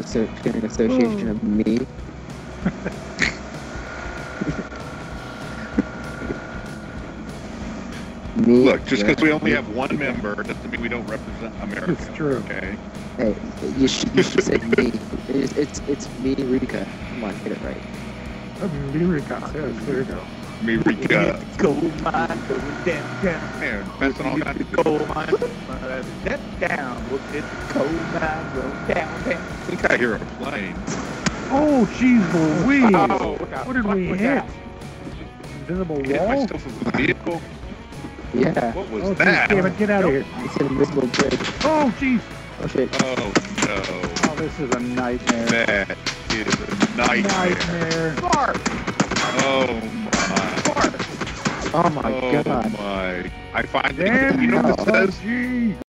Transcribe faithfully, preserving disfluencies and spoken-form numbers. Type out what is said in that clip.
asso an association of me. Me. Look, just because we only have one member doesn't mean we don't represent America. It's true. Okay. Hey, you should you should say me. It's it's, it's me, Rika. Come on, get it right. America. Yes, there you go. America. Gold mine going down, down. Man, depends on all kinds of Gold mine, uh, that down. We'll get the gold mine going down, down. I think I hear a plane. Oh, jeez Louise. Oh, look out. What did we Look hit? out. Invisible Hit wall? myself with a vehicle. Yeah. What was Oh, that? damn it, get out of here. It's an invisible bridge. Oh, jeez. Oh shit. Oh no. Oh, this is a nightmare. That is a nightmare. Nightmare. Bark, Oh my. bark. Oh my oh god. my. I find Damn that, you know what you, it says? P U B G.